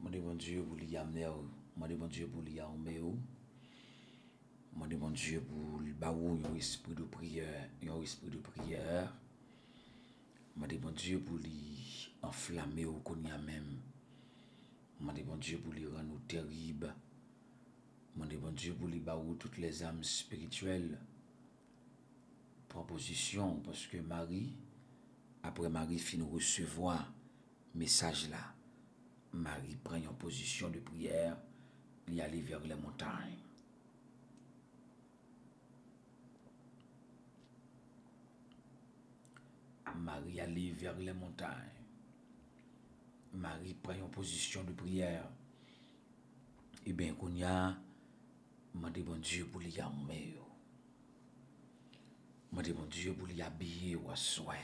Mon bon Dieu pour l'y amener, mon bon Dieu pour l'y amener, mon bon Dieu pour l'baou un esprit de prière, mon bon Dieu pour l'y enflammer au qu'on y a même, mon bon Dieu pour l'y rendre terrible, mon bon Dieu pour l'y baou toutes les âmes spirituelles, proposition parce que Marie, après Marie finit recevoir message là. Marie prend une position de prière, il allait vers les montagnes. Marie allait vers les montagnes. Marie prend une position de prière. Et bien, qu'on y a, demandé bon Dieu pour l'y amener. Demandé bon Dieu pour l'y habiller ou asseoir.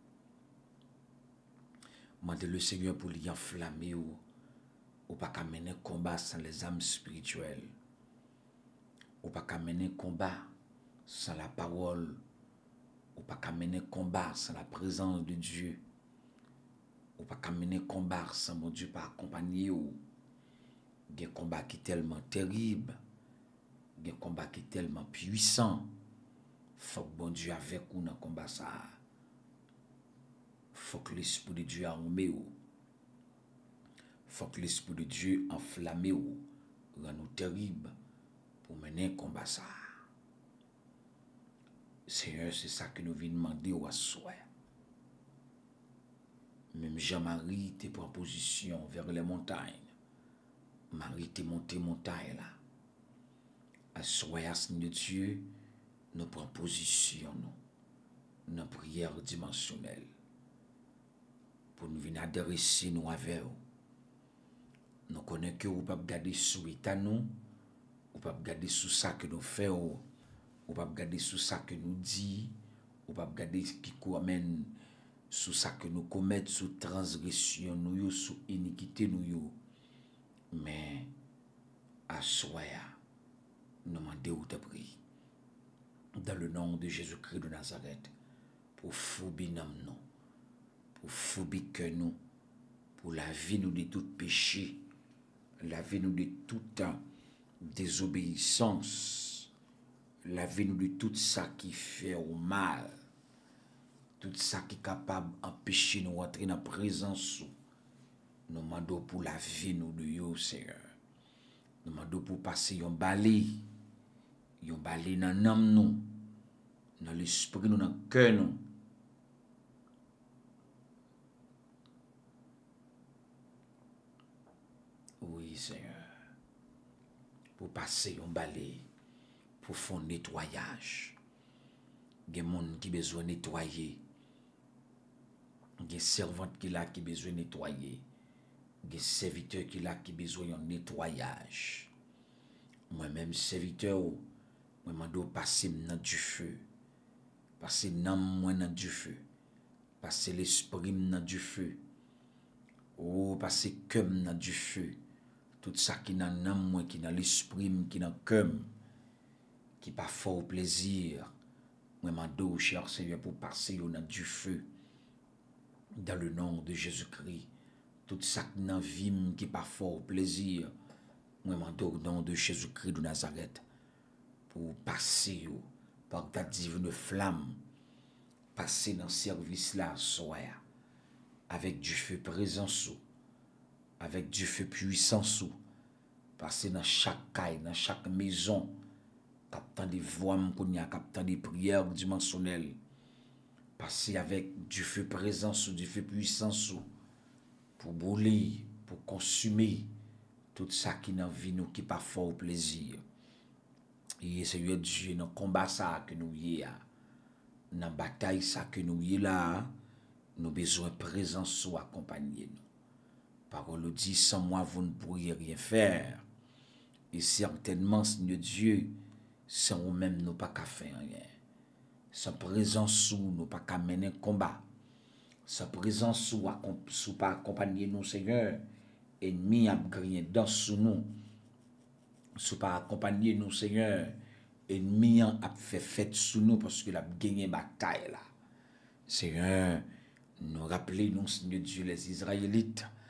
Demandé le Seigneur pour l'y enflammer ou pas qu'à mener combat sans les âmes spirituelles. Ou pas qu'à mener combat sans la parole. Ou pas qu'à mener combat sans la présence de Dieu. Ou pas qu'à mener combat sans mon Dieu pas accompagner ou. Il y a un combat qui est tellement terrible. Il y a un combat qui est tellement puissant. Faut que bon Dieu avec ou dans le combat ça. Faut que l'Esprit de Dieu armé ou. Faut que l'Esprit de Dieu enflammé ou. Rend nous terrible pour mener un combat ça. Seigneur, c'est ça que nous venons demander au soir. Même Jean-Marie te prend position vers les montagnes. Marie te monté montagne là. À soir, Seigneur Dieu, nous prenons position nous, dans la prière dimensionnelle. Pour nous venir adresser nous avec vous. Nous connaissons que vous ne pouvez pas garder sous l'état nous, vous ne pouvez pas garder sous ça que nous faisons, vous ne pouvez pas garder sous ça que nous disons, vous ne pouvez pas garder ce qui amène sous ça que nous commettons, sous transgression, nous, sous iniquité, nous. Mais à soi, nous demandons de prier. Dans le nom de Jésus-Christ de Nazareth, pour fouber nous, pour fouber que nous, pour laver nous de tout péché, laver nous de toute désobéissance, laver nous de tout ça qui fait au mal, tout ça qui est capable d'empêcher nous d'entrer dans la présence. Nous demandons pour laver nous de yo, Seigneur. Nous demandons pour passer un balai dans l'âme nous, dans l'esprit nous, dans le cœur nous. Oui, Seigneur. Pour passer un balai, pour faire un nettoyage. Il y a des gens qui ont besoin de nettoyer. Il y a des servantes qui ont besoin de nettoyer. Il y a des serviteurs qui ont besoin de nettoyage. Moi-même, serviteur, moi, je dois passer dans du feu. Passer dans moi dans du feu. Passer l'esprit dans du feu. Oh, passer comme dans du feu. Tout ça qui dans l'âme, moi, qui dans l'esprit, qui dans le cœur, qui pas fort plaisir. Moi, je dois, cher Seigneur, pour passer dans du feu. Dans le nom de Jésus-Christ. Tout ça qui dans la vie, qui pas fort plaisir. Moi, je dois, au nom de Jésus-Christ de Nazareth. Pour passer par ta divine flamme, passer dans ce service-là, soir, avec du feu présent sous, avec du feu puissant sous, passer dans chaque caille, dans chaque maison, captant des voix, captant des prières dimensionnelles, passer avec du feu présent sous, du feu puissant sous, pour brûler, pour consumer tout ça qui n'a vie nous, qui pas fort au plaisir. Et Seigneur Dieu, dans le combat ça que nous y a, dans la bataille ça que nous y là, nous besoin de présence ou accompagner nous. Parole dit, sans moi vous ne pourriez rien faire. Et certainement, Seigneur Dieu, sans vous-même nous pas qu'à faire rien. Sans présence ou nous pas qu'à mener combat. Sans présence ou pas accompagner nous, Seigneur, ennemi a gagné dans sous nous. Sous pas accompagner nous, Seigneur, ennemi a fait fête sous nous parce qu'il a gagné bataille là. Seigneur, nous rappelez nous, Seigneur Dieu, les Israélites,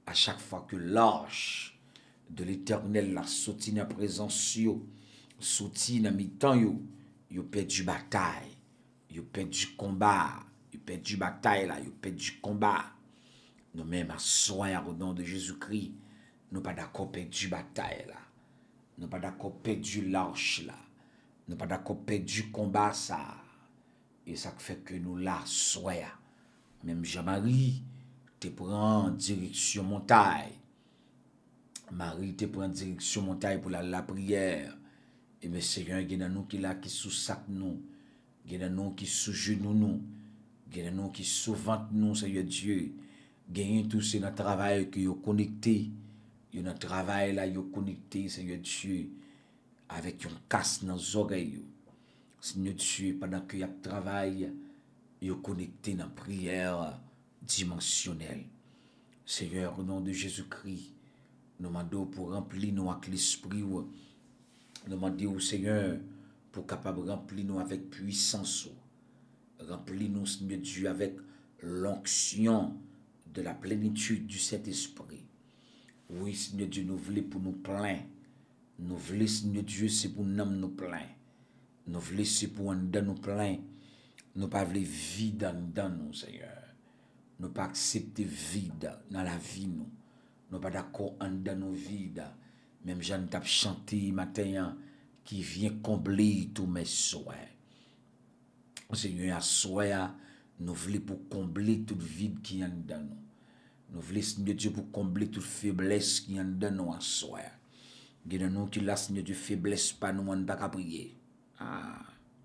à chaque fois que l'arche de l'Éternel la sorti dans la présence yo, sorti dans mi-temps yo perdu bataille, yo perdu combat, yo perdu bataille là, yo perdu combat. Nous-mêmes, à soin au nom de Jésus-Christ, nous pas d'accord perdu bataille là. Nous pas d'accord perdu l'arche là. Nous pas d'accord perdu combat ça. Et ça fait que nous là, soin. Même Jean-Marie, te prend direction montagne. Marie te prend direction montagne pour la prière. Et bien Seigneur, il y a nous qui là, qui sous sac nous. Il y a nous qui sous genou nous. Il y a nous qui sous ventre nous, Seigneur Dieu. Gagner tout c'est notre travail que vous connecté. Yo notre travail là, vous connecté, Seigneur Dieu, avec un casse dans les oreilles. Seigneur Dieu, pendant que vous travaillez, vous connecté dans la prière dimensionnelle. Seigneur, au nom de Jésus-Christ, nous demandons pour remplir nous avec l'esprit. Nous demandons au Seigneur pour capable remplir nous avec puissance. Remplir nous, Seigneur Dieu, avec l'onction de la plénitude du Saint-Esprit. Oui, Seigneur Dieu, nous voulons pour nous plaindre. Nous voulons, Seigneur Dieu, c'est pour nous plaindre. Nous voulons, c'est pour nous plaindre. Nous pas voulons vide dans nous, Seigneur. Nous pas accepter vide dans la vie, nous. Nous pas d'accord dans nos vides. Même Jeanne t'a chanté matin qui vient combler tous mes souhaits. Seigneur, à soir, nous voulons pour combler tout vide qui est dans nous. Nous voulons, Seigneur Dieu, pour combler toute faiblesse qui est dans nous à soir. Il y a nous qui là, Seigneur Dieu, faiblesse, pas nous, on ne pas qu'à prier. Ah.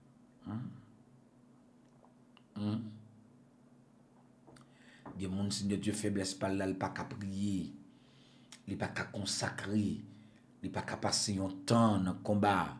Il y a des gens, Seigneur Dieu, faiblesse, pas là, il pas qu'à prier. Il pas qu'à consacrer. Il pas qu'à passer un temps dans le combat.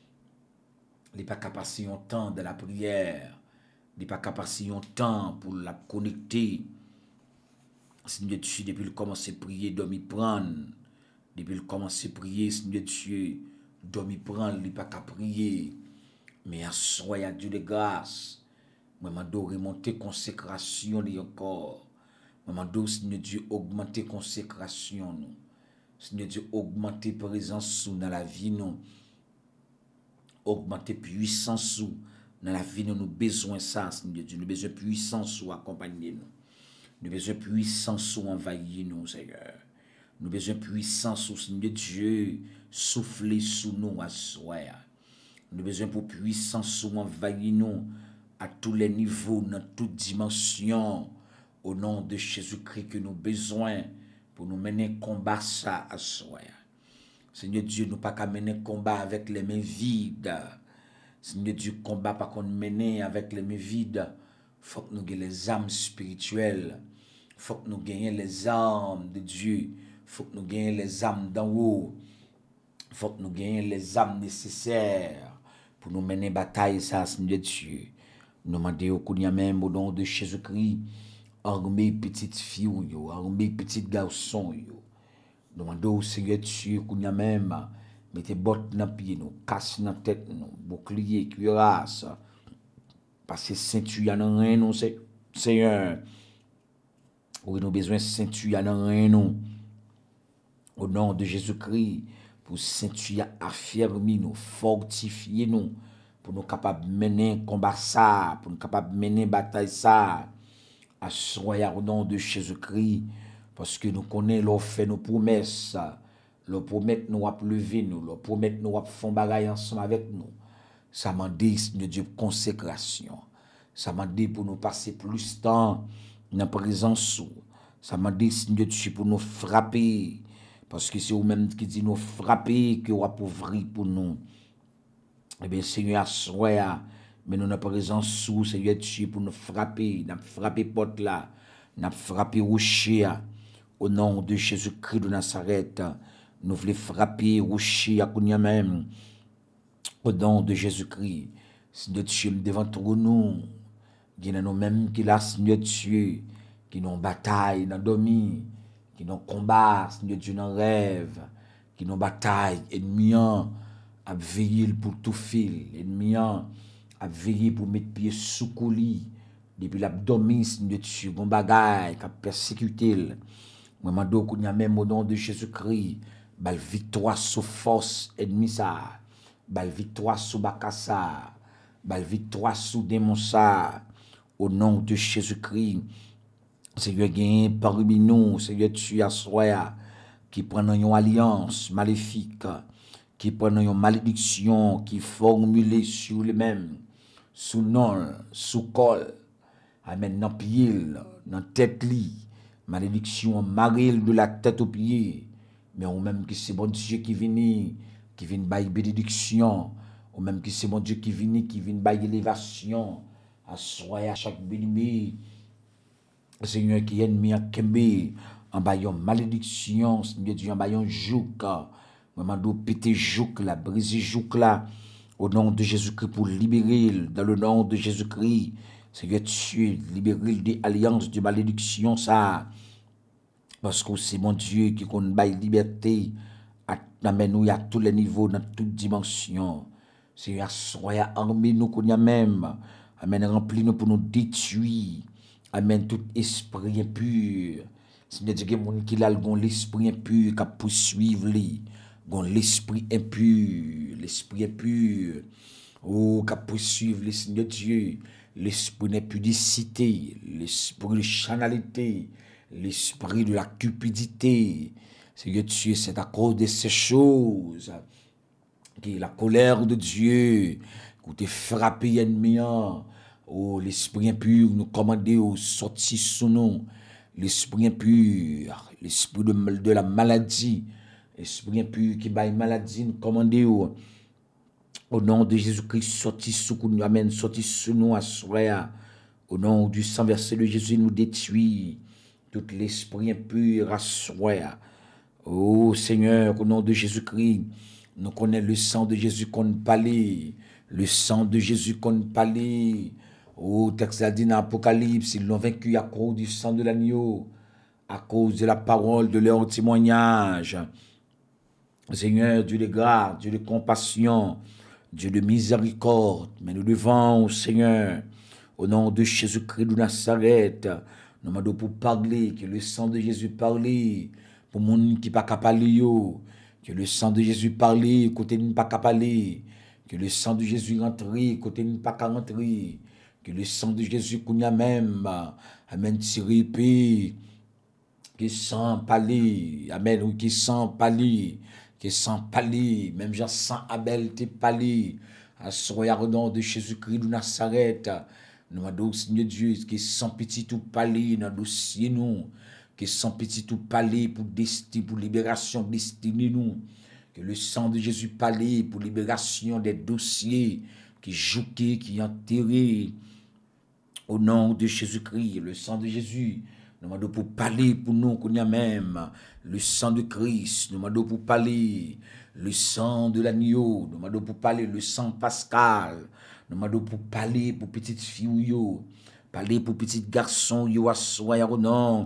Il pas qu'à passer un temps de la prière. Il pas qu'à passer un temps pour la connecter. Seigneur Dieu, depuis le commencer à prier, dormi prendre. Depuis le commencer à prier, Seigneur Dieu, dormi prendre, il pas qu'à prier. Mais à soi, à Dieu de grâce. Moi, je dois remonter consécration encore. Moi, je dois, Seigneur Dieu, augmenter consécration nous. Seigneur Dieu, augmenter présence dans la vie nous. Augmenter puissance dans la vie nous. Nous besoin ça, Seigneur Dieu. Nous besoin puissance ou accompagner nous. Nous besoin puissance ou envahir nous, Seigneur. Nous besoin puissance ou, Seigneur Dieu, souffler sous nous à soi. Nous besoin pour puissance ou envahir nous à tous les niveaux, dans toutes dimensions. Au nom de Jésus-Christ que nous besoin pour nous mener combat ça à soi. Seigneur Dieu, nous pas qu'à mener combat avec les mains vides. Seigneur Dieu, combat pas qu'on mener avec les mains vides. Faut que nous gagnions les âmes spirituelles. Faut que nous gagnions les âmes de Dieu. Faut que nous gagnions les âmes d'en haut. Faut que nous gagnions les âmes nécessaires pour nous mener bataille ça, Seigneur Dieu. Nous demandons au même au nom de Jésus-Christ, armez petites filles, armez petits garçons. Nous demandons au Seigneur Dieu qu'on y a même, mettez bottes dans les pieds, nous, casse dans la tête, nous, bouclier, cuirasse, parce que ceinture dans rien, nous, Seigneur. Oui, nous avons besoin de ceinture dans rien, nous. Au nom de Jésus-Christ, pour ceinture affermir nous, fortifier nous, pour nous capables de mener combat ça, pour nous capables de mener bataille ça, à soi au nom de Jésus-Christ. Parce que nous connaissons, nous fait nos promesses, nous promettons nous à lever nous, nous promettons nous à faire bagaille ensemble avec nous. Ça m'a dit, Seigneur Dieu, consécration. Ça m'a dit pour nous passer plus de temps dans la présence. Ça m'a dit, Seigneur Dieu, pour nous frapper. Parce que c'est vous-même qui dit nous frapper que vous appauvrir pour nous. Eh bien, Seigneur, soya, mais nous, notre présence sous, Seigneur Dieu, pour nous frapper. Nous frapper porte là. Nous frapper rocher. Au nom de Jésus-Christ de Nazareth, nous voulons frapper rocher à Kounia même. Au nom de Jésus-Christ, Seigneur Dieu, devant nous, il y a nous-mêmes qui là, Seigneur Dieu, qui nous bataille, dans dormi, qui nous combat, Seigneur Dieu, dans rêve, qui nous bataille, ennemi à veiller pour tout fil, ennemi à veiller pour mettre pied sous coulis, depuis l'abdomen, Seigneur Dieu, bon bagaille, qui a persécuté. Moi, mando qu'on y a même au nom de Jésus-Christ, bal victoire sous force ennemi ça, bal victoire sous bakassa, bal victoire sous démon ça, au nom de Jésus-Christ. Seigneur, gagne parmi nous, Seigneur, tu as soya, qui prennent une alliance maléfique, qui prennent une malédiction, qui formulée sur les mêmes, sous nom, sous col, amen, dans pied, dans tête li, malédiction maril de la tête aux pieds, mais ou même que c'est bon Dieu qui vient bailler bénédiction, ou même que c'est bon Dieu qui vient bailler élévation, à soya chaque béni. Seigneur qui est ennemi à Kembe, en baillant malédiction, Seigneur Dieu, en baillant jouk, maman d'eau péter jouk là, briser jouk là, au nom de Jésus-Christ pour libérer, dans le nom de Jésus-Christ, Seigneur Dieu, libérer des alliances de malédiction, ça, parce que c'est mon Dieu qui compte bail liberté, amène nous à tous les niveaux, dans toutes dimensions. Seigneur, soyez armés nous qu'on y a même, amen, remplis-nous pour nous détruire. Amen, tout esprit impur. Seigneur Dieu, moun qui l'a l'esprit impur qui poursuivre lui. L'esprit impur. Oh, qui poursuivre le Seigneur Dieu. L'esprit d'impudicité, l'esprit de chanalité, l'esprit de la cupidité. Seigneur Dieu, c'est à cause de ces choses que la colère de Dieu, qui t'a frappé ennemi. Oh, l'esprit impur nous commande au sortir sous nous. L'esprit impur, l'esprit de la maladie, l'esprit impur qui baille maladie nous commande au nom de Jésus-Christ, sortir sous nous, amen, sortir sous nous à soir. Au nom du sang versé de Jésus, nous détruit tout l'esprit impur à soir. Oh Seigneur, au nom de Jésus-Christ, nous connaissons le sang de Jésus qu'on parlait, le sang de Jésus qu'on parlait. Oh, texte dit dans l'Apocalypse, ils l'ont vaincu à cause du sang de l'agneau, à cause de la parole de leur témoignage. Seigneur, Dieu de grâce, Dieu de compassion, Dieu de miséricorde, mais nous devons, Seigneur, au nom de Jésus-Christ de Nazareth, nous demandons pour parler, que le sang de Jésus parle, pour les gens qui ne sont pas parler, que le sang de Jésus parle, côté ne pas parler, que le sang de Jésus rentre, côté ne pas rentrer. Que le sang de Jésus qu'on y a même, amen, tiré paix, qui sent palais, amen, ou qui sent palais, même Jean sang Abel t'es palais, à soya au nom de Jésus-Christ de Nazareth, nous adorons Seigneur Dieu, qui sent petit tout palais dans le dossier nous, qui sent petit tout palais pour destin, pour libération destinée nous, que le sang de Jésus palais pour libération des dossiers qui jouqués, qui enterrés. Au nom de Jésus-Christ, le sang de Jésus, nous demandons pour parler pour nous qu'on y a même. Le sang de Christ, nous demandons pour parler. Le sang de l'agneau, nous demandons pour parler. Le sang pascal, nous demandons pour parler pour petites filles, parler pour petits garçons, soyez au nom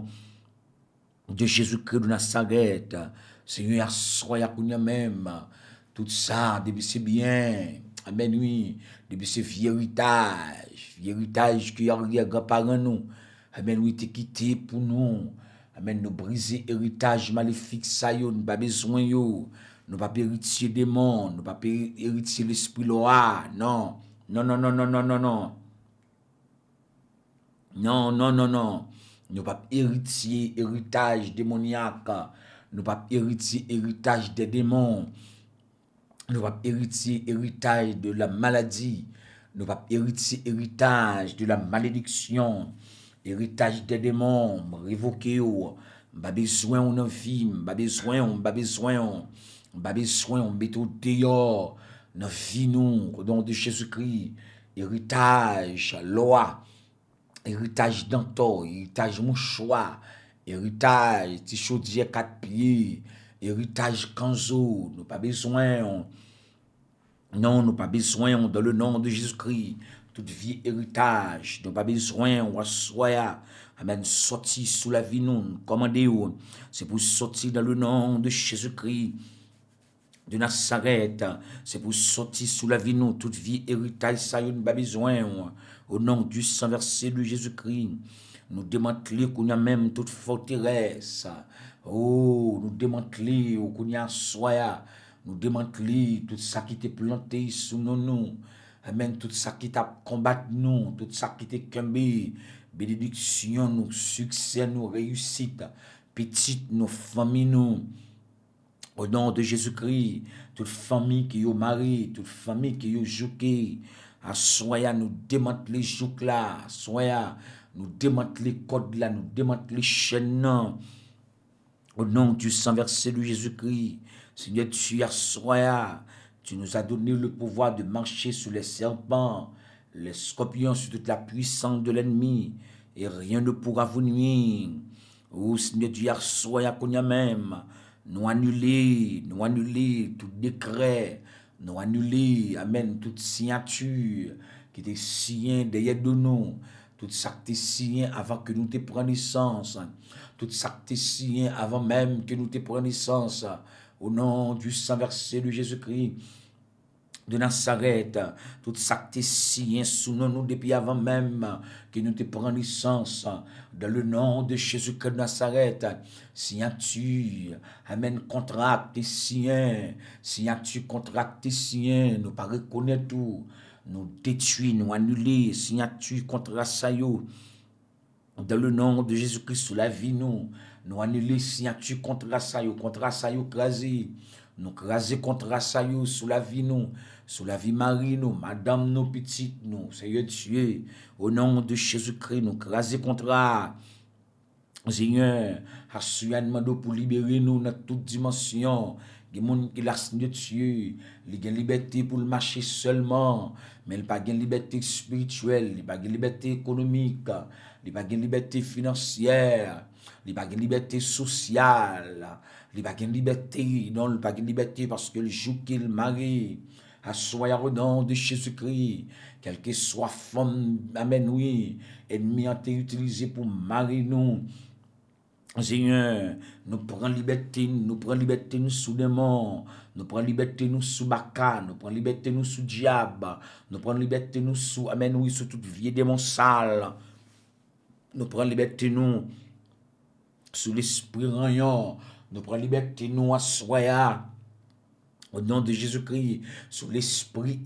de Jésus-Christ de Nazareth. Seigneur, soyez qu'on y a même. Tout ça, depuis c'est bien. Amen, oui. Depuis c'est vieux héritage qui arrière grand-parents nous. Amen, oui, t'es quitté pour nous. Amen, nous briser héritage maléfique, ça yo, nous pas besoin yo. Nous pas héritier des mondes, nous pas héritier l'esprit loa. Non. Non. Nous pas héritier héritage démoniaque. Nous pas héritier héritage des démons. Nous pas héritier héritage de la maladie. Nous pas héritier héritage de la malédiction. Héritage des démons. Révoquer. Pas besoin on en vie. Pas besoin on met au dehors. Dans vie nous. Au nom de Jésus-Christ. Héritage. Loi. Héritage d'antor. Héritage mouchoir. Héritage. Tichaudier 4 pieds. Héritage kanzo, nous pas besoin. Non, nous pas besoin dans le nom de Jésus-Christ. Toute vie héritage, nous pas besoin. Amen. Sortir sous la vie nous, commandez-vous. C'est pour sortir dans le nom de Jésus-Christ de Nazareth. C'est pour sortir sous la vie nous. Toute vie héritage, ça nous pas besoin. Au nom du sang versé de Jésus-Christ. nous démanteler qu'on a même toute forteresse. Oh, nous démanteler qu'on y a soya, nous démanteler tout ça qui t'est planté sous nous. Amen, tout ça qui t'a combattu nous, tout ça qui t'est kembe, bénédiction nous, succès nous, réussite, petite nous, famille nous. Au nom de Jésus-Christ, toute famille qui est au mari, toute famille qui est au jouké, à soya nous démanteler jouk là, soya nous démanteler code là, nous démanteler chaîne là. Au nom du sang versé de Jésus-Christ, Seigneur, tu soya, tu nous as donné le pouvoir de marcher sur les serpents, les scorpions, sur toute la puissance de l'ennemi, et rien ne pourra vous nuire. Oh Seigneur, tu soya qu'on y a même. Nous annuler tout décret, nous annuler, amen, toute signature qui était signée derrière de nous, tout ça qui était signé avant que nous te prenions naissance, tout ça qui était signé avant même que nous te prenions naissance, au nom du sang versé de Jésus-Christ de Nazareth, tout ça qui est signé sous nous depuis avant même que nous te prenions naissance, dans le nom de Jésus-Christ de Nazareth, signature, amen, contrat tes signature, contrat tes signé, nous pas reconnaître tout, nous détruire, nous annuler, signature, contrat ça yo, dans le nom de Jésus-Christ sous la vie nous annuler, signature, contrat ça yo, crasé, nous craser contrat ça yo sous la vie sous la vie Marie nous, madame nous, petites nous, Seigneur Dieu, au nom de Jésus-Christ, nous craser contrat. Seigneur, assurément pour libérer nous dans toute dimension. Il y a des gens qui laissent Dieu, il a une liberté pour le marcher seulement, mais il n'y a pas de liberté spirituelle, il n'y a pas de liberté économique, il n'y a pas de liberté financière, il n'y a pas de liberté sociale, il n'y a pas de liberté, non, il n'y a pas de liberté parce que le jour qu'il marie, à soi au nom de Jésus-Christ, quelle que soit femme, amen, oui, ennemi a été utilisé pour marier nous. Seigneur, nous prenons liberté nous sous démon, nous prenons liberté nous sous baka, nous prenons liberté nous sous diable, nous prenons liberté nous sous, amen, oui, sous toute vie démon sale, nous prenons liberté nous sous l'esprit rayon, nous prenons liberté nous à soya. Au nom de Jésus-Christ, sous l'esprit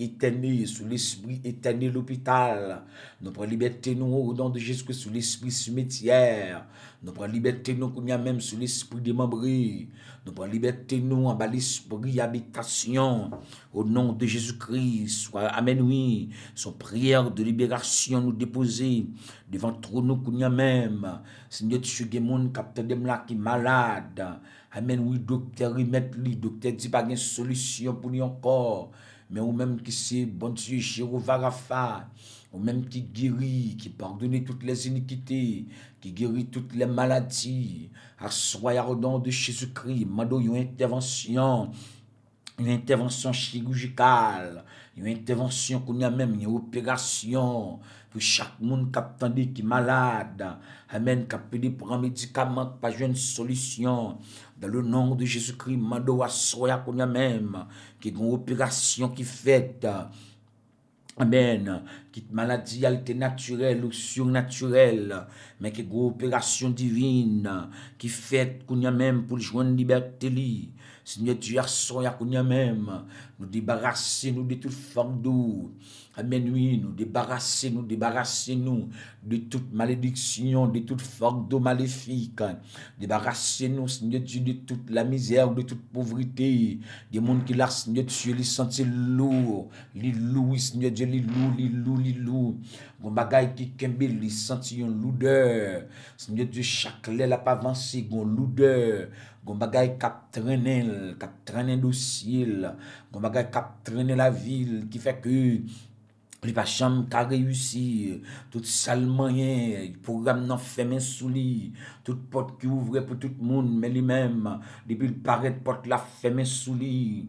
éternel l'hôpital, nous prenons liberté nous au nom de Jésus-Christ, sous l'esprit cimetière, nous prenons liberté nous qu'on y a même sous l'esprit démembré, nous prenons liberté nous en bas l'esprit habitation, au nom de Jésus-Christ, soit amen oui, son prière de libération nous déposer devant trop nous qu'on y a même, Seigneur Dieu, il y a des gens qui sont malades. Amen, oui, docteur, docteur dit pas de solution pour lui encore. Mais ou même qui c'est, bon Dieu, Jéhovah Rapha, ou même qui guérit, qui pardonne toutes les iniquités, qui guérit toutes les maladies. À soi, au nom de Jésus-Christ, mando une intervention chirurgicale, une intervention qu'on a même, une opération pour chaque monde qui est malade. Amen, qui a payé pour un médicament, pas une solution. Dans le nom de Jésus-Christ, mando soya qu'on a même, qui est une opération qui fait. Amen. Qui maladie elle naturelle ou surnaturelle, mais qui est une opération divine, qui fait qu'on y a même pour joindre liberté li. Seigneur Dieu, qu'on y a même, nous débarrasser nous de toute forme d'eau. Amen, oui, nous débarrasser nous de toute malédiction, de toute forme d'eau maléfique. Débarrasser nous, Seigneur Dieu, de toute la misère, de toute pauvreté. Des gens qui là, Seigneur Dieu, les sentir lourd, les loups, Seigneur Dieu, les loups. Bon bagay qui kembe, les sentir une lourdeur. Seigneur Dieu, chaque lait n'a pas avancé, une lourdeur. Gon bagay kap traîner dossier, gon bagay kap traîner la ville qui fait que les pas chambre qu'a réussi, tout sale moyen, programme non fermé sous lui, toute porte qui ouvrait pour tout le monde, mais lui-même, depuis le paraît porte la fermée sous lui.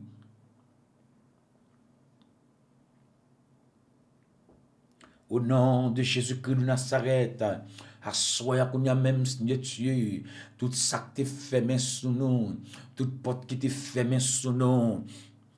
Au nom de Jésus-Christ de Nazareth, à soi qu'on y a même Seigneur Dieu, tout ça qui est fermé sous nous, toute porte qui est fermée sous nous.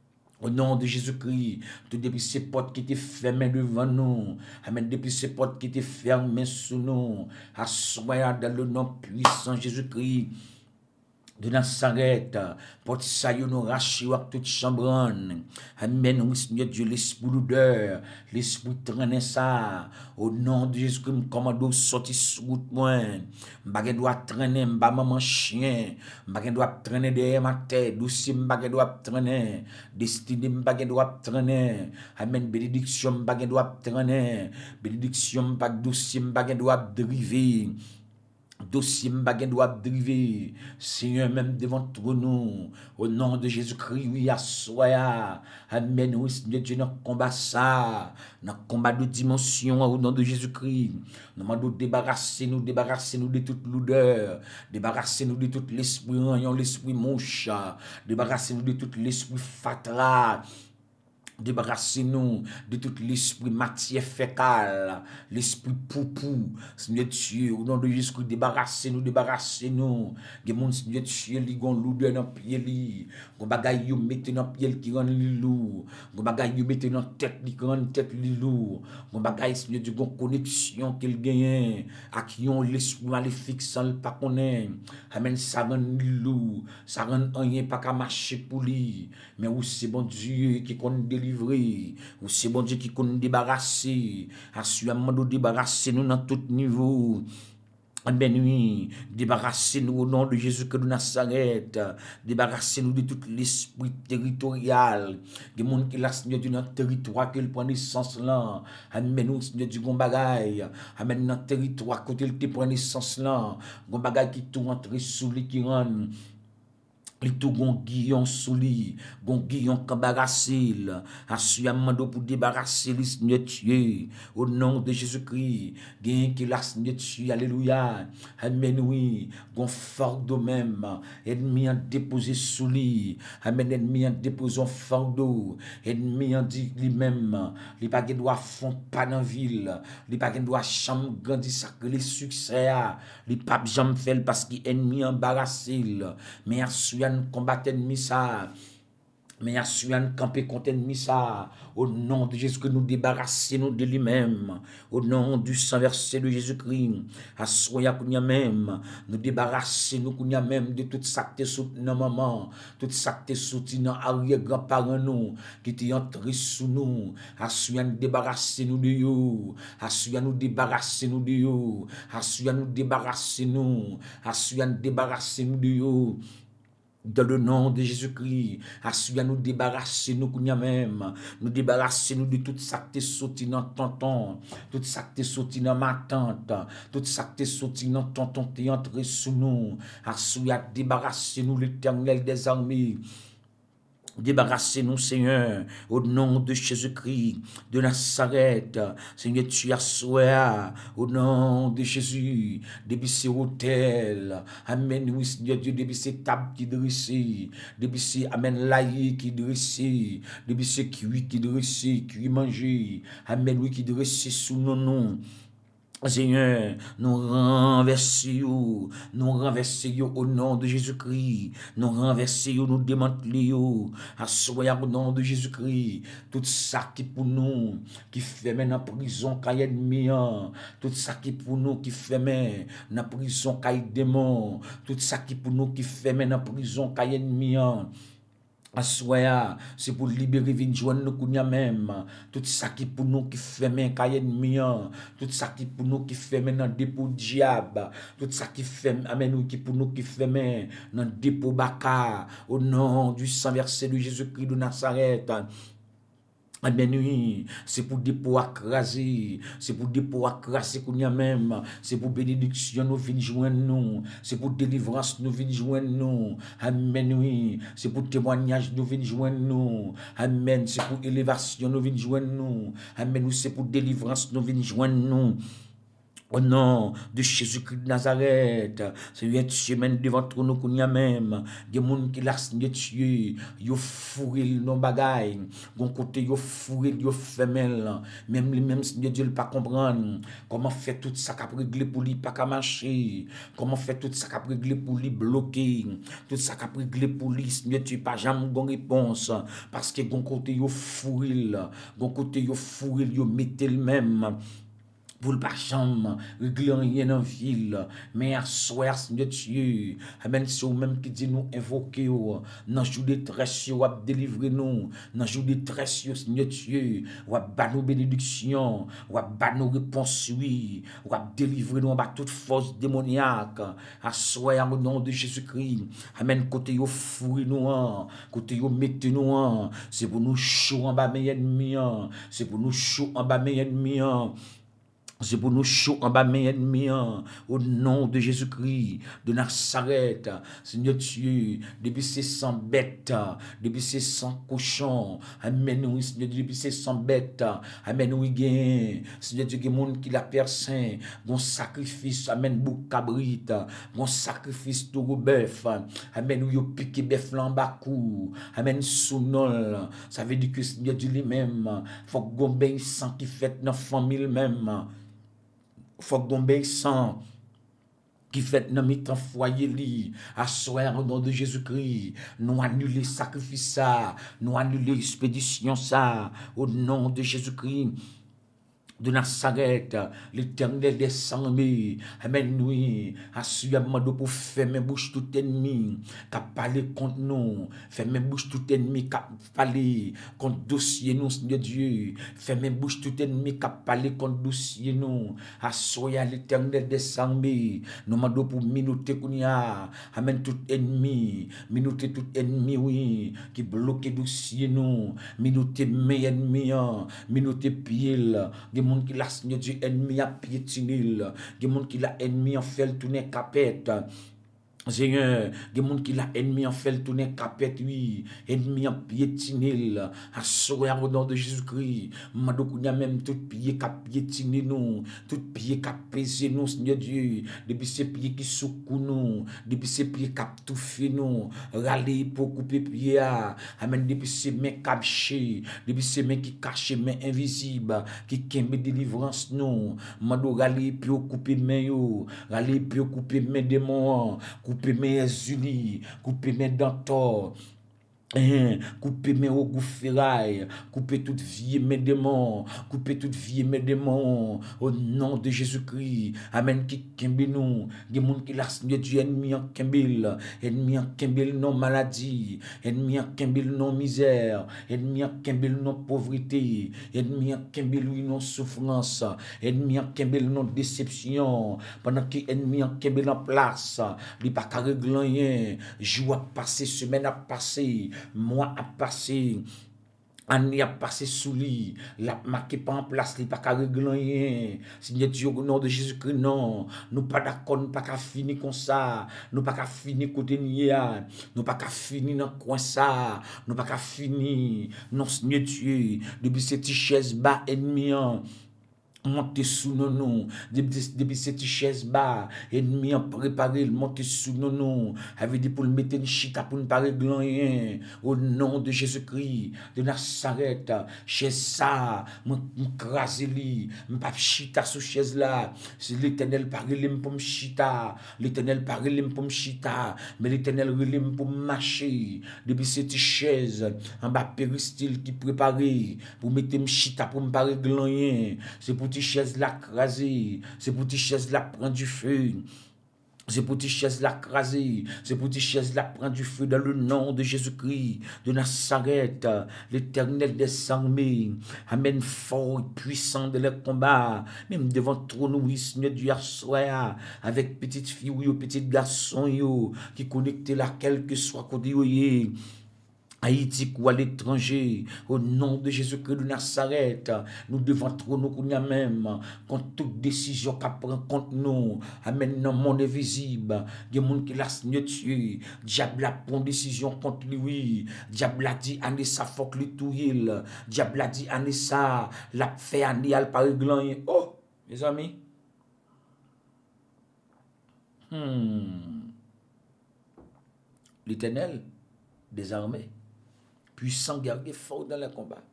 Au nom de Jésus-Christ, tout depuis ces portes qui étaient fermées devant nous, amen, depuis ces portes qui étaient fermées sous nous, assoya dans le nom puissant Jésus-Christ de Nazareth, porte ça nous racheter à toute chambranne. Amen, oui, Seigneur Dieu, l'esprit d'odeur, l'esprit traîner ça. Au nom de Jésus, comme commando sorti sur route moi. M'bagay doit traîner, m'ba maman chien. M'bagay doit traîner derrière ma tête. Douce m'bagay doit traîner. Destinée m'bagay doit traîner. Amen, bénédiction m'bagay doit traîner. Bénédiction m'bagay douce m'bagay doit dériver. Dossier m'bagay doit driver, Seigneur, même devant nous, au nom de Jésus-Christ, oui, assoya, amen, oui, Seigneur Dieu, dans combat ça, dans combat de dimension, au nom de Jésus-Christ, nous demandons débarrasser nous de toute l'odeur, débarrasser nous de tout l'esprit rayon, l'esprit mouche, débarrasser nous de tout l'esprit fatra, débarrassez-nous de tout l'esprit matière fécale, l'esprit poupou, Seigneur Dieu, au nom de Jésus-Christ, débarrassez-nous. Des gens, Seigneur Dieu, qui ont l'odeur dans pied li, gon bagay yo mette dans pied qui rend li lourd, gon bagay yo mette dans tête li qui rend tête li lourd, gon bagay, Seigneur Dieu, gon connexion qu'il gagne, à qui ont l'esprit maléfique sans le pas connaître. Amen, ça rend li lourd, ça rend rien pas qu'à marcher pour lui, mais où c'est bon Dieu qui connaît délivrer, ou c'est bon Dieu qui connaît débarrasser, assurément de débarrasser nous dans tout niveau. Amen, oui, débarrassez-nous au nom de Jésus que de Nazareth, débarrassez-nous de tout l'esprit territorial, des gens qui la Seigneur du notre territoire, qui prend naissance là, amen, nous, Seigneur du bon bagaille, amen, notre territoire, côté il te prend naissance là, bon bagaille qui tout rentre sous lui qui rend, il tout gon guillon sous lui, gon guillon cabarassil, assurément pour débarrasser le Seigneur Dieu, au nom de Jésus-Christ, gain qui la Seigneur Dieu, alléluia, amen, oui, gon fardeau même, ennemi en déposé sous lui, amen, ennemi en déposé en fardeau, ennemi en dit lui-même, les paquets doivent font pas dans ville, les paquets doivent chambre grandir sacré les succès, les papes jamais fait parce qu'il ennemi embarrassé, mais assurément combattre ennemi ça, mais assurément camper contre ennemi ça, au nom de Jésus que nous débarrassons de lui-même, au nom du sang versé de Jésus-Christ, assoya kounya même, nous débarrassons nous kounya même de toute ça qui soutient nos mamans, toute ça qui soutient nos arrière-grands-parents nous, qui étaient entrés sous nous, assoya nous débarrasser nous de yo, assoya nous débarrasser nous de yo, assoya nous débarrasser nous, assoya nous débarrasser nous de yo. Dans le nom de Jésus-Christ, assurément nous débarrasser nous même, nous débarrasser nous de toute ça qui est sorti dans tonton, toute ça qui est sorti dans ma tante, toute ça qui est sorti dans tonton qui est entré sous nous, assurément débarrasser nous l'Éternel des armées. Débarrassez-nous, Seigneur, au nom de Jésus-Christ, de Nazareth. Seigneur, tu as souhait, au nom de Jésus, depuis ces hôtels. Amen, oui, Seigneur Dieu, depuis ces tables qui dressées, depuis ces, amen, laïcs qui dressées, depuis ces cuits qui dressés, cuits mangés. Amen, oui, qui dressés sous nos noms. Seigneur, nous renversons au nom de Jésus-Christ, nous renversons, nous démantelons, assoyons au nom de Jésus-Christ, tout ça qui pour nous, qui fait maintenant prison, qui est ennemi, tout ça qui pour nous, qui fait maintenant prison, qui est démon, tout ça qui pour nous, qui fait maintenant prison, qui est ennemi, assoya, c'est pour libérer vin joindre nous kounya même, tout ça qui pour nous qui fait men ka ennemi, tout ça qui pour nous qui fait men dans dépôt diable, tout ça qui fait amen qui pour nous qui fait men dans dépôt baka, au nom du sang versé de Jésus-Christ de Nazareth. Amen, oui, c'est pour dépôt accraser, c'est pour dépôt accraser qu'on y a même, c'est pour bénédiction nous venir joindre nous, c'est pour délivrance nous venir joindre nous, amen, oui, c'est pour témoignage nous venir joindre nous, amen, c'est pour élévation nous venir joindre nous, amen, oui, c'est pour délivrance nous venir joindre nous. Au nom de Jésus-Christ de Nazareth, Seigneur Dieu, même devant nous qu'on y a même, des gens qui la Seigneur Dieu, yo fourré nos bagailles, gon côté yo fourré, yo femelle, même les mêmes Seigneur Dieu pas comprendre comment faire tout ça qu'a régler pour lui pas qu'à marcher, comment faire tout ça qu'a régler pour lui bloquer, tout ça qu'a régler pour lui Seigneur Dieu pas jamais gon réponse parce que gon côté yo fourré, gon côté yo fourré, yo mettez le même pour le pas chambre, régler rien en ville, mais à soir, Seigneur Dieu, amen, c'est vous même qui dit nous invoquer, dans jour de détresse, ou à délivrer nous, dans jour de détresse, Seigneur Dieu, ou à battre nos bénédictions, ou à battre nos réponses, oui, ou à délivrer nous, à toute force démoniaque, à soir, au nom de Jésus-Christ, amen, côté yo fouille nous, côté yo mettez nous, c'est pour nous chaud en bas mes ennemis, c'est pour nous chaud en bas mes ennemis, c'est pour nous chaud en bas mes ennemis, au nom de Jésus-Christ, de Nazareth, Seigneur Dieu, depuis ces 100 bêtes, depuis ces 100 cochons, amen, oui, Seigneur Dieu, depuis ces 100 bêtes, amen, oui, gain, Seigneur Dieu, il y a des gens qui la percent, bon sacrifice, amen, bouc cabrit, bon sacrifice de bœuf, amen, oui, au piqué bœuf l'embacou, amen, sous nol, ça veut dire que Seigneur Dieu lui-même, faut que gombe sang qui fait dans la famille même, faut que gombe sang qui fait dans mi-temps foyer li, à soir au nom de Jésus-Christ, nous annuler sacrifice ça, nous annuler expédition ça, au nom de Jésus-Christ de Nazareth, l'Éternel des armées, amen, oui, assurément pour fermer bouche tout ennemi, qui parlé contre nous, fermer bouche tout ennemi, qui parlé contre dossier nous, Seigneur Dieu, fermer bouche tout ennemi, qui parlé contre dossier nous, assurément l'Éternel des armées, nous demandons pour minuter qu'on y a, amen, tout ennemi, minuter tout ennemi, oui, qui bloque dossier nous, minuter mes ennemis, minuter pile, monde qui l'a Seigneur Dieu ennemi à piétiner, des monde qui l'a ennemi en fait tourner capette. Seigneur, des gens qui l'a ennemi en fait tourner capette, oui, ennemi en piétiner, à soir au nom de Jésus-Christ, Madoukou y a même tout pied qui piétiner nous, tout pied qui pèse nous, Seigneur Dieu, depuis ces pieds qui soucouent nous, depuis ces pieds qui tout fait nous, râler pour couper pied, amen, depuis ces mains cachées, depuis ces mains qui cachent, mains invisibles, qui kembe délivrance nous, Madou râler pour couper mains, râler pour couper mains démons, couper mes unis, couper mes dentors, couper mes roues ferrailles, couper toute vie mes démons, couper toute vie mes démons, au nom de Jésus-Christ, amen, qui kembe nous, des gens qui la Seigneur Dieu, ennemi en kembe non maladie, ennemi en kembe non misère, ennemi en kembe non pauvreté, ennemi en kembe non souffrance, ennemi en kembe non déception, pendant que ennemi en kembe en place, il pas qu'à régler rien, jour a passé, semaine a passé, mois a passé, année a passé sous lui, la marqué pas en place, il pas qu'à régler rien. Seigneur Dieu, au nom de Jésus-Christ, non, nous pas d'accord, nous pas qu'à finir comme ça, nous pas qu'à finir côté nia, nous pas qu'à finir dans coin ça, nous pas qu'à finir, non, Seigneur Dieu, depuis cette chaise bas ennemi, monter sous nous, depuis cette chaise bas, ennemi en préparé, monter sous nous, avait dit pour le mettre une chita pour ne pas régler rien, au nom de Jésus-Christ, de Nazareth, chaise ça, m'craser li, m'pas chita sous chaise là, c'est l'Éternel parle pour me chita, l'Éternel parle pour me chita, mais l'Éternel relève pour marcher, depuis cette chaise, en bas péristyle qui préparé, pour mettre me chita pour me pas régler rien, c'est pour chaise la crasée, c'est pour tes chaises la prendre du feu. C'est pour tes chaises la craser, c'est pour tes chaises la prendre du feu dans le nom de Jésus-Christ, de Nazareth, l'Éternel des armées. Amen, fort et puissant de leur combat, même devant trône, oui, Seigneur Dieu, soir, avec petite fille ou petit garçon, qui connectent là, quel que soit côté, Haïti ou à l'étranger, au nom de Jésus-Christ de Nazareth, nous devons trôner même contre toute décision qu'a prend contre nous. Amen, dans le monde invisible, il y a des gens qui l'a Seigneur Dieu, diable a pris une décision contre lui, diable a dit, Anessa, faut que lui touille, diable a dit, Anessa, la fait Anessa, par réglant. Oh, mes amis, L'Éternel des armées, puissant guerrier fort dans les combats.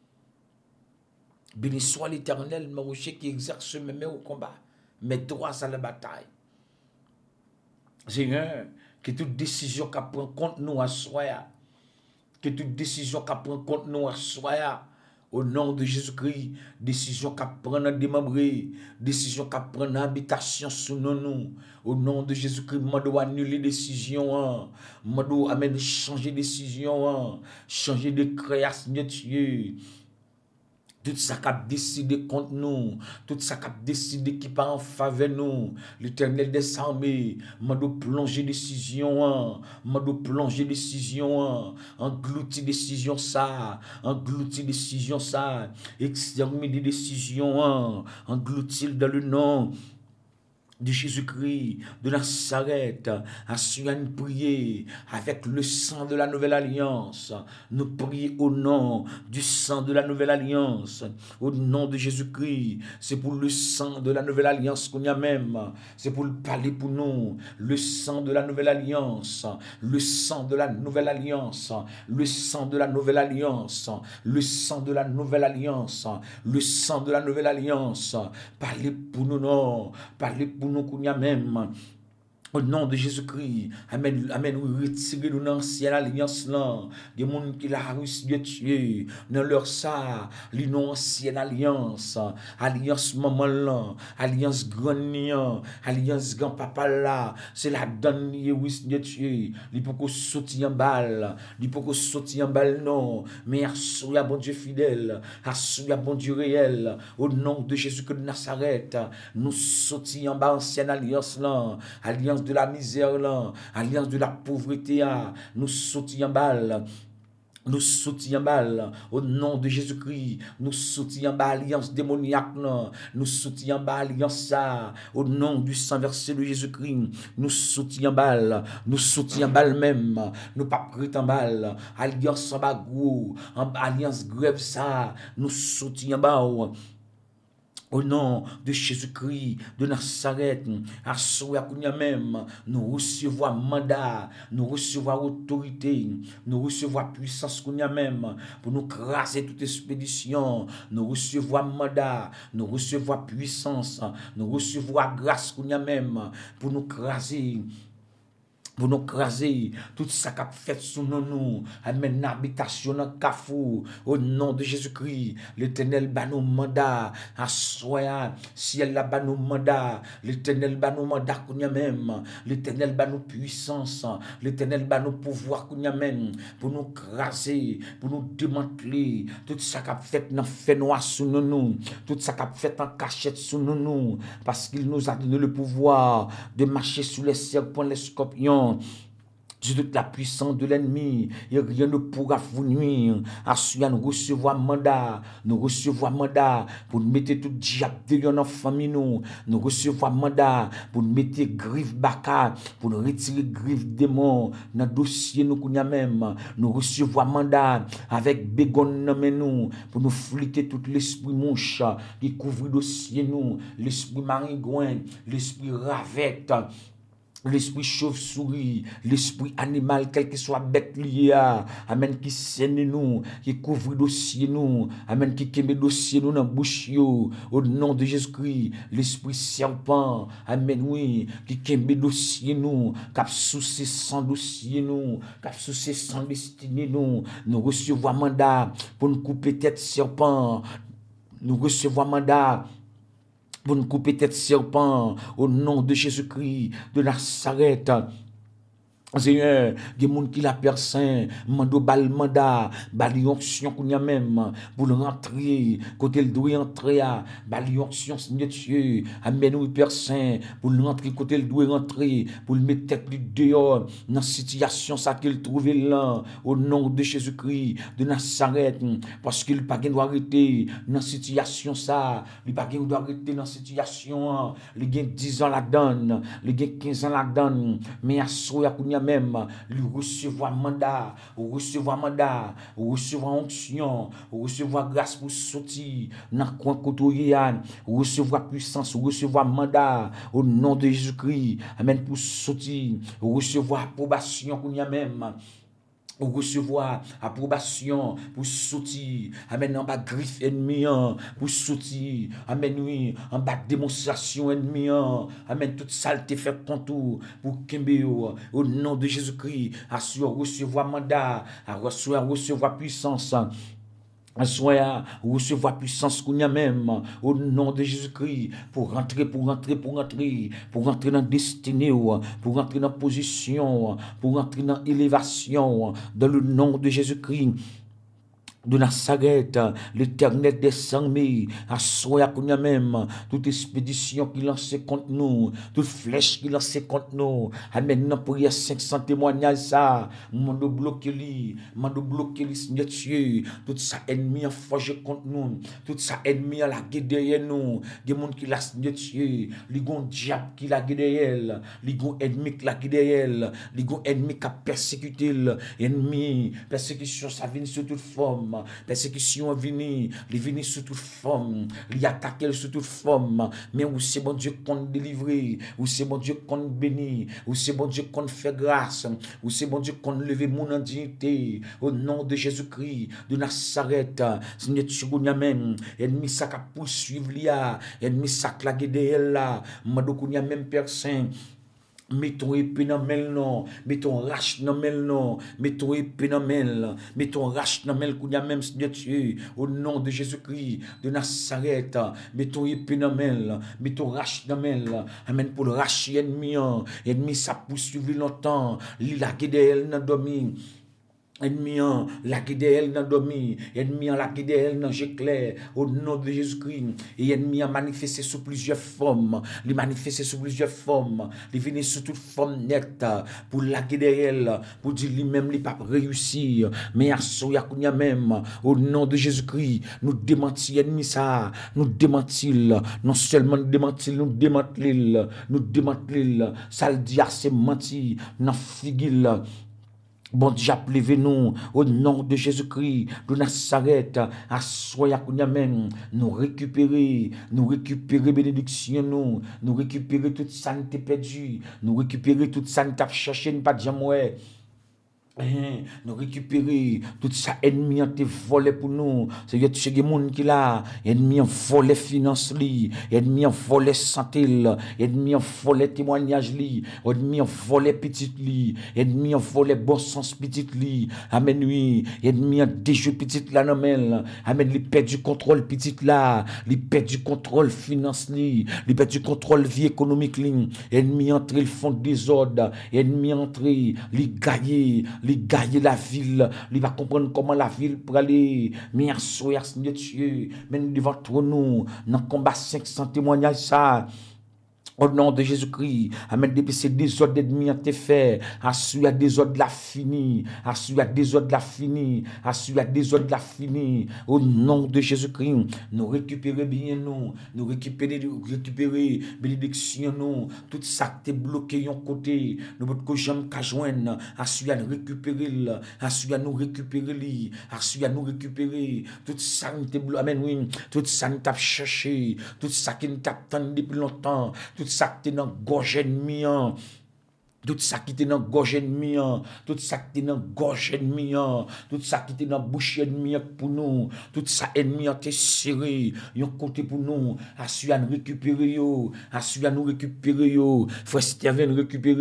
Béni soit l'Éternel, mon rocher qui exerce mes mains au combat, mes droits à la bataille. Seigneur, que toute décision qu'a prend contre nous à soi, que toute décision qu'a prend contre nous à soi, au nom de Jésus-Christ, décision qu'a prend à démembrer, décision qu'a prend à habitation sous nous, au nom de Jésus-Christ, moi dois annuler décision, moi dois amener changer décision, changer de création de Dieu. Tout ça qui a décidé contre nous, tout ça qui a décidé qui part en faveur de nous, l'Éternel des armées, m'a doit plonger décision, m'a doit plonger décision, engloutir décision ça, engloutir décision ça, exterminer décision, engloutir dans le nom de Jésus-Christ, de Nazareth, assurant une prière avec le sang de la nouvelle alliance. Nous prions au nom du sang de la nouvelle alliance, au nom de Jésus-Christ. C'est pour le sang de la nouvelle alliance qu'on y a même. C'est pour le parler pour nous. Le sang de la nouvelle alliance, le sang de la nouvelle alliance, le sang de la nouvelle alliance, le sang de la nouvelle alliance, le sang de la nouvelle alliance. Parlez pour nous, non. Parlez pour nous qu'on y a même. Au nom de Jésus-Christ, amen, amen, oui, retirez nous dans l'ancienne alliance là, des gens qui la réussi de tuer, dans leur ça, l'ancienne alliance, alliance maman là, alliance grand alliance grand papa là, c'est la donne qui réussi de tuer, il faut qu'on saute en balle, il faut qu'on saute en balle non, mais assoya bon Dieu fidèle, assoya bon Dieu réel, au nom de Jésus-Christ de Nazareth, nous sautons en bas ancienne alliance là, alliance de la misère là, alliance de la pauvreté là, nous sautons en balle. Nous sautons en balle au nom de Jésus-Christ. Nous sautons en balle alliance démoniaque. Nous sautons en balle alliance ça. Au nom du sang versé de Jésus-Christ. Nous sautons en balle. Nous sautons en balle même. Nous pas prêts en balle. Alliance en bagou. Alliance grève ça. Nous sautons en balle. Au nom de Jésus-Christ de Nazareth, à soi même, nous recevons mandat, nous recevons autorité, nous recevons puissance qu'on a même pour nous craser toute expédition, nous recevons mandat, nous recevons puissance, nous recevons grâce qu'on a même pour nous craser. Pour nous craser tout ça qu'a fait sous nous, amène habitation dans Kafou, au nom de Jésus-Christ, l'Éternel bat nous mandat, à soi, si elle a bat nous mandat, l'Éternel bat nous mandat qu'on y a même, l'Éternel bat nous puissance, l'Éternel bat nous pouvoir qu'on y a même, pour nous craser, pour nous démanteler, tout ça qu'a fait dans fait noir sous nous, tout ça qu'a fait en cachette sous nous, parce qu'il nous a donné le pouvoir de marcher sous les serpents, les scorpions, sur toute la puissance de l'ennemi, et rien ne pourra vous nuire. Assurément, nous recevons mandat pour nous mettre tout diable de nos familles, nous recevons mandat pour nous mettre griffe baka, pour nous retirer griffe démon dans le dossier nous qu'on a même. Nous recevons mandat avec bégon dans nous pour nous fliter tout l'esprit mouche qui couvre le dossier nous, l'esprit maringouin, l'esprit ravette, l'esprit chauve-souris, l'esprit animal, quel que soit bête lié à, amen, qui saigne nous, qui couvre dossier nous, amen, qui keme dossier nous dans bouche yo, au nom de Jésus-Christ, l'esprit serpent, amen, oui, qui keme dossier nous, cap souci sans dossier nous, cap souci sans destinée nous recevons mandat pour nous couper tête serpent, nous recevons mandat pour nous couper tête serpent au nom de Jésus-Christ de Nazareth. Seigneur, des gens qui la personne, mando bal mandat, bal onction qu'on y a même, pour le rentrer, côté le doit entrer à, bal onction, Seigneur Dieu, amen oui personne, pour le rentrer, côté le doit rentrer, pour le mettre tête dehors, dans situation ça qu'il trouve là, au nom de Jésus-Christ, de Nazareth, parce qu'il pas doit arrêter, dans situation ça, il pas doit arrêter dans situation, il gagne 10 ans la donne, il gagne 15 ans la donne, mais à soi qu'on y a même, lui recevoir mandat, ou recevoir mandat, ou recevoir onction, ou recevoir grâce pour sortir dans le coin côté, ou recevoir puissance, ou recevoir mandat, au nom de Jésus-Christ, amen, pour sortir, ou recevoir approbation qu'on y a même, ou recevoir approbation pour sortir, amen, en bas griffe ennemi, pour sortir, amen, oui, en bas démonstration ennemi, amen, toute saleté fait contour pour Kembeo, au nom de Jésus-Christ, à recevoir mandat, à recevoir puissance, soyez recevoir puissance qu'on y a même au nom de Jésus-Christ pour rentrer dans la destinée, pour rentrer dans la position, pour rentrer dans l'élévation dans le nom de Jésus-Christ de Nazareth, l'Éternel des armées, à soi qu'on y a même, toute expédition qui lance contre nous, toute flèche qui lance contre nous, amen, nous prions 500 témoignages ça, mando bloqué li, Seigneur Dieu, tout ça ennemi a forgé contre nous, tout ça ennemi a la guerre derrière nous, des gens qui l'a Seigneur Dieu, les gon diable qui la guerre derrière, les gon ennemi qui la guerre derrière, les gon ennemi qui a persécuté, ennemi, persécution ça vient sous toute forme. Persécution vini, il vini sous toute forme, il attaque sous toute forme, mais où c'est bon Dieu qu'on délivre, où c'est bon Dieu qu'on bénit, où c'est bon Dieu qu'on fait grâce, où c'est bon Dieu qu'on lève mon indignité, au nom de Jésus-Christ, de Nazareth, Seigneur Tchounia même, ennemi ça qu'a poursuivre l'ia, ennemi ça qu'a guédé là, madokounia même personne. Mettons épée dans mel non, mettons rache dans mel non, mettons épée dans mel, mettons rache dans mel qu'on y a même Dieu, au nom de Jésus-Christ de Nazareth, mettons épée dans mel, mettons rache dans mel, amen pour le racher ennemi ça poursuivre longtemps, il a guidé elle dans dormi. Ennemi la guidée dans domi, ennemi la guidée dans j'éclaire au nom de Jésus-Christ. Et ennemi a manifesté sous plusieurs formes, il manifesté sous plusieurs formes, il vient sous toute forme nette pour la guidée, pour dire lui-même il pas réussir, mais à soya kounya même au nom de Jésus-Christ, nous démentir ennemi ça, nous démentir, non seulement démentir, nous démentir, ça le dit assez menti, dans figure. Bon Dieu, appelez-nous au nom de Jésus-Christ de Nazareth, à soya même, nous récupérer bénédiction, nous récupérer toute santé perdue, nous récupérer toute santé chercher, pas de jamais. Nous récupérer tout ça ennemi a été volé pour nous. C'est que tu sais des gens qui là, ennemi a volé finance li, ennemi a volé santé li, ennemi a volé témoignage li, ennemi a volé petit li, ennemi a volé bon sens petit li. Amen oui, ennemi a déjoué petit là non men. Amen, il perd du contrôle petit là, il perd du contrôle finance li, il perd du contrôle vie économique li. Ennemi entre le fond désordre, ennemi entre il gagne la ville, il va comprendre comment la ville pour aller. Merci, Seigneur Dieu, mais devant nous, dans le combat 500 témoignages, ça. Au nom de Jésus-Christ, amen, depuis ces désordres d'ennemis ont été faits, assurer à désordre la fini, assurer à désordre la fini, assurer à désordre la fini. Au nom de Jésus-Christ, nous récupérer bien nous récupérer bénédiction nous, tout ça qui est bloqué yon côté, nous pouvons jamais qu'à joindre, assurer à récupérer, assurer à nous récupérer, assurer à nous récupérer, tout ça qui est bloqué, amen, oui, tout ça qui t'a cherché, tout ça qui t'a attendu depuis longtemps, tout ça qui est dans gorge ennemi, tout ça qui est dans gorge ennemi, tout ça qui est dans gorge ennemi, tout ça qui est dans bouche ennemi pour nous, tout ça ennemi a été serré, yon côté pour nous, assurer à nous récupérer yo, assurer à nous récupérer yo, frère Steven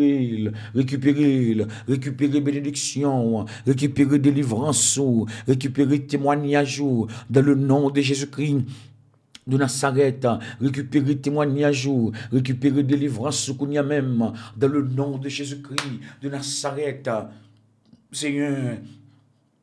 récupérer bénédiction, récupérer délivrance, récupérer témoignage dans le nom de Jésus-Christ de Nazareth, récupérer témoignage, récupérer délivrance qu'on y a même dans le nom de Jésus-Christ de Nazareth. Seigneur,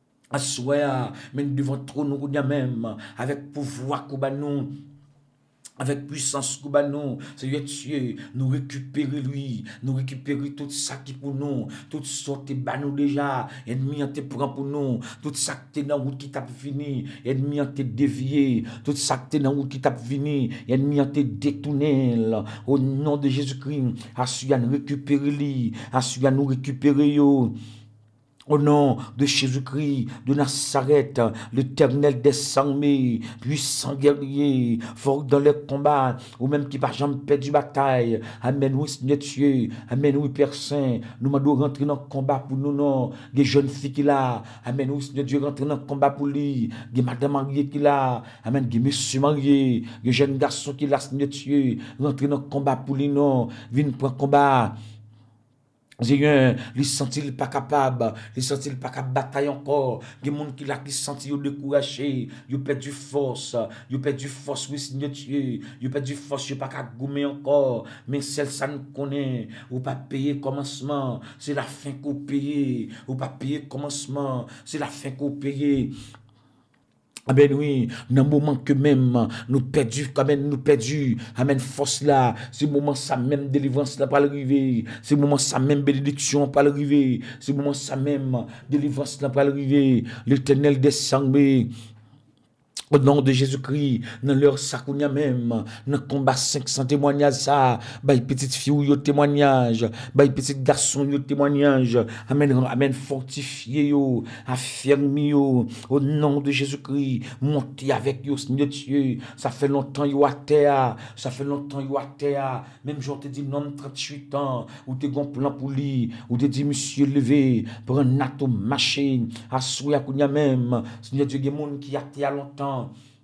assoya, mais devant trop nous qu'on y a même avec pouvoir qu'on nous. avec puissance que nous, Seigneur Dieu, nous récupérer lui, nous récupérer tout ça qui pour nous, tout ça qui est nous déjà, ennemi en te prend pour nous, tout ça qui est dans route qui t'a fini, ennemi en te dévié, tout ça qui est dans route qui t'a fini, ennemi en te détourné, au nom de Jésus-Christ, assure à nous récupérer lui, assure à nous récupérer yo. Au nom de Jésus-Christ de Nazareth, l'Éternel des armées, puissant guerrier, fort dans les combats, ou même qui par jamais perdu bataille. Amen, oui, Seigneur Dieu. Amen, oui, Père Saint. Nous m'avons rentrer dans le combat pour nous, non. Des jeunes filles qui là. Amen, oui, Seigneur Dieu, rentrer dans le combat pour lui. Des madame mariée qui là. Amen, des monsieur marié. Des jeunes garçons qui là, Seigneur Dieu. Rentrer dans le combat pour lui, non. Viens pour combat. Seigneur, les sentit pas capable, les sentit pas capable bataille encore. Il y a des gens qui la qui senti découragé, ils perdu force, oui Seigneur Dieu, ils perdu force, ils pas capable gommer encore. Mais celle ça nous connaît, ou pas payer commencement, c'est la fin qu'on paye, ou pas payer commencement, c'est la fin qu'on paye. Amen, oui, dans le moment que même nous perdus, amen, nous perdus, amen, force là, c'est le moment ça même délivrance là pas arriver, c'est le moment ça même bénédiction pas arriver, c'est le moment ça même délivrance là pas arriver, l'Éternel descend. Au nom de Jésus-Christ, dans leur sakounia même, dans le combat 500 témoignages, ça, bah, petite fille ou yo témoignage, bah, petit garçon yo témoignage, amen, amen, fortifié yo, affermi yo, au nom de Jésus-Christ, montez avec yo, Seigneur Dieu, ça fait longtemps yo à terre, même j'en te dit, non, 38 ans, ou te gon plan pour lui, ou te dit, monsieur levé, pour un atome machine, à souya kounia même, Seigneur Dieu, il y a des gens qui a terre longtemps.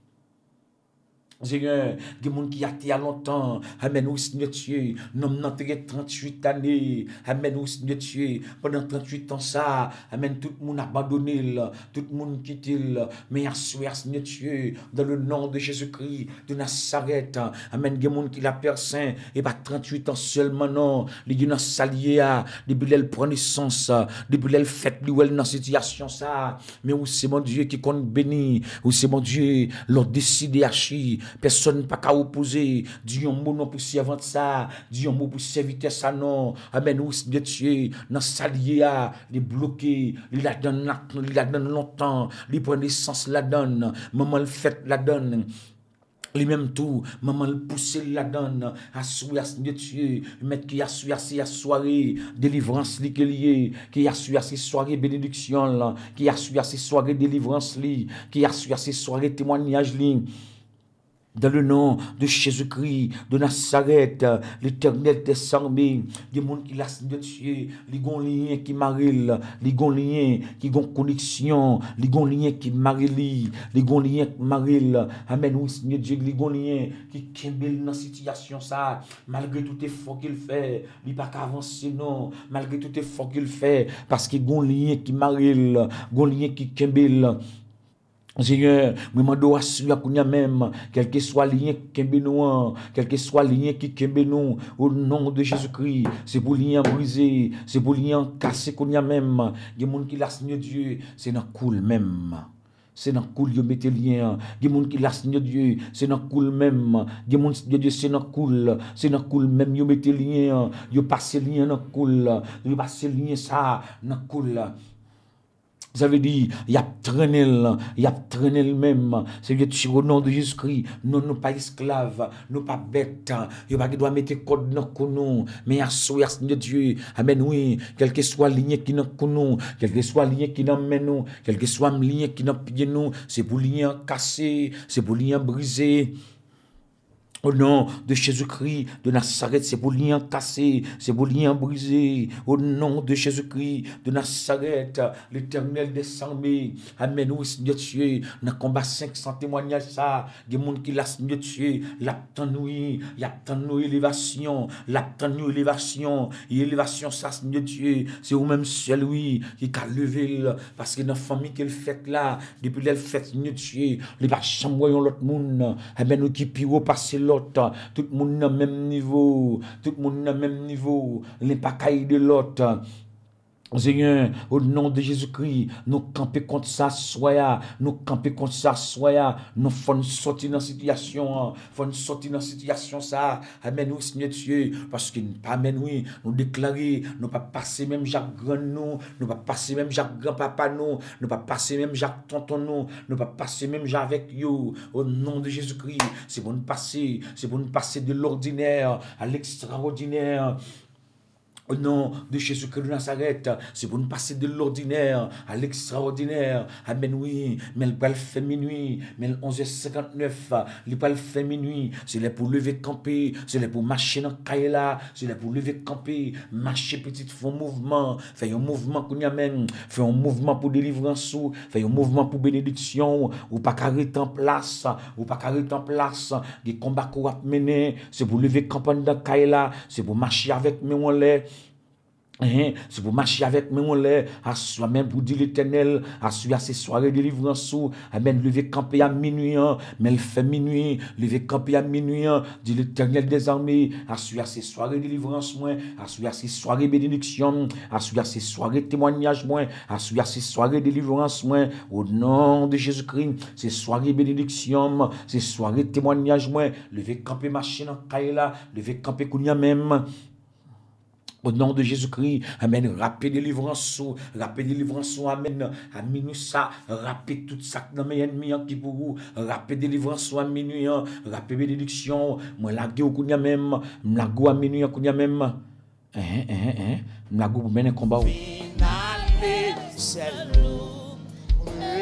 Seigneur, il y a des gens qui a été à longtemps. Amen, oui, Seigneur Dieu. Nous avons 38 années. Amen, oui, Seigneur Dieu. Pendant 38 ans, ça. Amen, tout le monde a abandonné. Tout le monde quitté. Mais à soir, Seigneur Dieu, dans le nom de Jésus-Christ, de Nazareth. Amen, il y a des gens qui la personne. Et pas 38 ans seulement, non. Les gens s'allier depuis qu'elle prend naissance. Depuis qu'elle fait dans cette situation, ça. Mais oui, c'est mon Dieu qui compte béni. Oui, c'est mon Dieu, l'ont décidé à chier. Personne n'a pas qu'à opposer. Dis un mot non pour servir ça. Dis un mot pour servir ça non. Amen. Ou de Dieu, dans sa liée, les bloquer, il la donne longtemps. Il prend naissance la donne. Maman le fait la donne. Les mêmes tout, maman le pousser la donne, à souhait de Dieu, mettre qui a souhait à soirée, délivrance li que lié, qui a souhait à soirée bénédiction là, qui a souhait à soirée délivrance li, qui a souhait à soirée témoignage li. Dans le nom de Jésus-Christ, de Nazareth, l'Éternel des armées, des gens qui laissent de Dieu, les liens qui marient, les liens qui ont connexion, les liens qui marient, les liens qui marient. Amen, oui, Seigneur Dieu, les liens qui kembel dans la situation, ça, malgré tout effort qu'il fait, il n'y a pas qu'à avancer, non, malgré tout effort qu'il fait, parce qu'il y a des liens qui marient, des liens qui kembel. Seigneur, je me dois assurer qu'on même, quel que soit le lien qui est quel que soit le lien qui est nous, au nom de Jésus-Christ, c'est pour le lien brisé, c'est pour le lien cassé qu'on a même. Il y a des gens qui laissent Dieu, c'est dans le cool même. C'est dans le cool, ils mettent le lien. Il y a des gens qui laissent Dieu, c'est dans le cool même. Il y a des gens qui c'est dans le cool même, ils mettent le lien, ils passent le lien dans le cool, ils passent le lien ça, dans le cool. Ça veut dire, il y a traîné le même. C'est au nom de Jésus-Christ. Nous ne sommes pas esclaves, nous ne sommes pas bêtes. Il n'y a pas qui doit mettre code dans nous. Mais à soi, Seigneur Dieu. Amen, oui. Quel que soit la ligne qui nous nous, quel que soit la ligne qui nous mène nous, quel que soit la ligne qui nous pied nous, c'est pour lien cassé, c'est pour lien brisé. Au nom de Jésus-Christ de Nazareth, c'est pour lien cassé, c'est pour lien brisé. Au nom de Jésus-Christ de Nazareth, l'Éternel des armées. Amen, oui, Seigneur Dieu. Dans le combat 500 témoignages, ça, des gens qui laissent Seigneur Dieu, il y a tant de élévation, élévation, ça, Seigneur Dieu, c'est vous-même seul, oui, qui a levé, parce que dans la famille qu'elle fait là, depuis qu'elle fait, Seigneur Dieu, les pas chambre l'autre monde, amen, nous qui pire passer l'autre, tout le monde dans le même niveau, les pas caïd de l'autre. Seigneur, au nom de Jésus-Christ, nous camper contre ça, soya, nous camper contre ça, soya, nous faut sortir dans la situation, faut sortir dans la situation ça, amen, oui, Seigneur Dieu, parce que amen, oui, nous déclarer, nous pas passer même Jacques grand nous pas passer même Jacques grand papa nous pas passer même Jacques tonton nous pas passer même Jacques avec you, au nom de Jésus-Christ, c'est pour nous passer de l'ordinaire à l'extraordinaire. Au nom de Jésus-Christ de Nazareth, c'est pour nous passer de l'ordinaire à l'extraordinaire. Amen, oui. Mais le pas fait minuit, mais le 11h59, le pas fait minuit. C'est là pour lever camper, c'est là pour marcher dans Kaila, c'est là pour lever camper, marcher petit, faire un mouvement, faire un mouvement qu'on y amène, faire un mouvement pour délivrance, faire un mouvement pour bénédiction, ou pas carré en place, ou pas carré en place. Des combats qu'on va mener, c'est pour lever campagne dans Kaila, c'est pour marcher avec mes mollets. C'est pour marcher avec moi, à soi-même pour dire l'Éternel, à ces soirées de délivrance, amen, lever camper à minuit, mais le fait minuit, lever camper à minuit, dit l'Éternel des armées, à ces soirées de délivrance, à ces soirées de bénédiction, à ces soirées de témoignage, à ces soirées de délivrance, au nom de Jésus-Christ, ces soirées de bénédiction, ces soirées de témoignage, lever camper machine en Kaila, lever camper kounia même. Au nom de Jésus-Christ, amen, rapide délivrance, amen, à minuit ça, rapide tout ça dans mes ennemis qui pour vous, rapide délivrance à minuit, rapide bénédiction, moi la guerre au même, la go à minuit à même, la go pour mener combat.